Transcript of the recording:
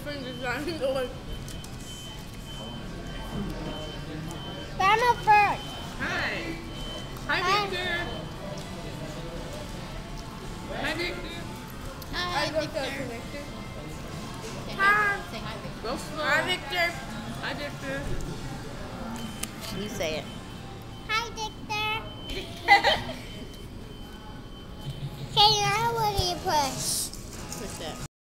fingers on the door. Grandma first. Hi. Hi, Victor. Hi, Victor. Hi, Victor. Hi. Say hi, Victor. Go slow. Hi, Victor. Hi, Victor. You say it. Hi, Victor. Okay, now what do you push? Push that.